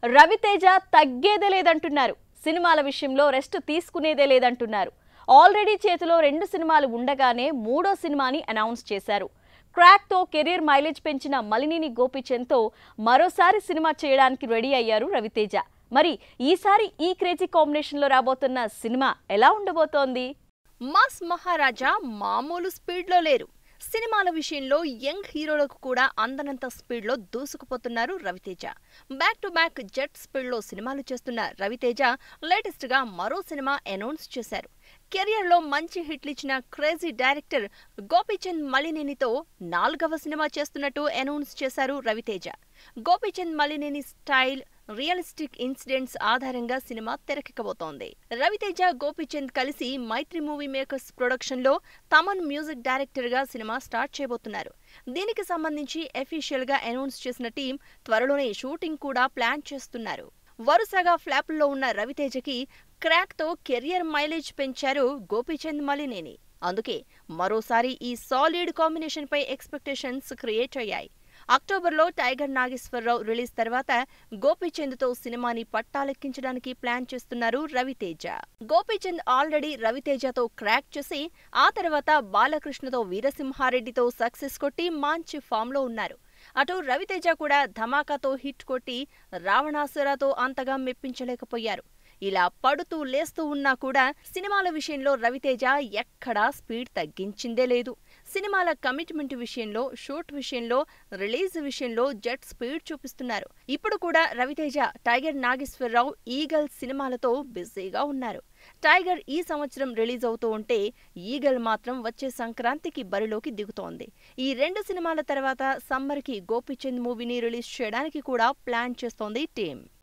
రవి తేజ తగ్గేదే లేదంటున్నారు. సినిమాల విషయంలో రెస్ట్ తీసుకునేదే లేదంటున్నారు. ఆల్రెడీ చేతిలో 2 సినిమాలు ఉండగానే 3వ సినిమాని అనౌన్స్ చేశారు. క్రాక్ తో కెరీర్ మైలేజ్ పెంచిన మలినేని గోపీచంద్తో మరోసారి సినిమా చేయడానికి రెడీ అయ్యారు రవి తేజ. మరి ఈసారి ఈ క్రేజీ కాంబినేషన్ లో రాబోతున్న సినిమా ఎలా ఉండబోతోంది? మాస్ మహారాజా మామూలు స్పీడ్ లో లేరు. సినిమాల విషయంలో యంగ్ హీరోలకు కూడా అందనంత స్పీడ్ లో దూసుకుపోతున్నారు Raviteja. Back to back jet speed లో సినిమాలు చేస్తున్న రవితేజ లేటెస్ట్ గా మరో సినిమా అనౌన్స్ చేశారు. కెరియర్ లో మంచి హిట్లిచ్చిన క్రేజీ డైరెక్టర్ గోపీచంద్ మలినేనితో 4వ సినిమా చేస్తున్నట్టు అనౌన్స్ చేశారు Raviteja. Gopichand Malineni style, realistic incidents ఆధారంగా సినిమా తెరకెక్కబోతోంది. రవితేజ, గోపీచంద్ కలిసి మైత్రి మూవీ మేకర్స్ ప్రొడక్షన్ లో తమన్ మ్యూజిక్ డైరెక్టర్ గా సినిమా స్టార్ట్ చేయబోతున్నారు. దీనికి సంబంధించి అఫీషియల్ గా అనౌన్స్ చేసిన టీం త్వరలోనే షూటింగ్ కూడా ప్లాన్ చేస్తున్నారు. వరుసగా ఫ్లాపుల్లో ఉన్న రవితేజకి క్రాక్ తో కెరియర్ మైలేజ్ పెంచారు గోపీచంద్ మలినేని. అందుకే మరోసారి ఈ సాలిడ్ కాంబినేషన్ పై ఎక్స్పెక్టేషన్స్ క్రియేట్ అయ్యాయి. అక్టోబర్లో టైగర్ నాగేశ్వరరావు రిలీజ్ తర్వాత గోపీచంద్తో సినిమాని పట్టాలెక్కించడానికి ప్లాన్ చేస్తున్నారు రవితేజ. గోపీచంద్ ఆల్రెడీ రవితేజతో క్రాక్ చేసి ఆ తర్వాత బాలకృష్ణతో వీరసింహారెడ్డితో సక్సెస్ కొట్టి మంచి ఫామ్ లో ఉన్నారు. అటు రవితేజ కూడా ధమాకాతో హిట్ కొట్టి రావణాసురతో అంతగా మెప్పించలేకపోయారు. ఇలా పడుతూ లేస్తూ ఉన్నా కూడా సినిమాల విషయంలో రవితేజ ఎక్కడా స్పీడ్ తగ్గించిందే లేదు. సినిమాల కమిట్మెంట్ విషయంలో, షూట్ విషయంలో, రిలీజ్ విషయంలో జెట్ స్పీడ్ చూపిస్తున్నారు. ఇప్పుడు కూడా రవితేజ టైగర్ నాగేశ్వరరావు, ఈగల్ సినిమాలతో బిజీగా ఉన్నారు. టైగర్ ఈ సంవత్సరం రిలీజ్ అవుతూ ఉంటే ఈగల్ మాత్రం వచ్చే సంక్రాంతికి బరిలోకి దిగుతోంది. ఈ 2 సినిమాల తర్వాత సమ్మర్ కి గోపీచంద్ మూవీని రిలీజ్ చేయడానికి కూడా ప్లాన్ చేస్తోంది టీం.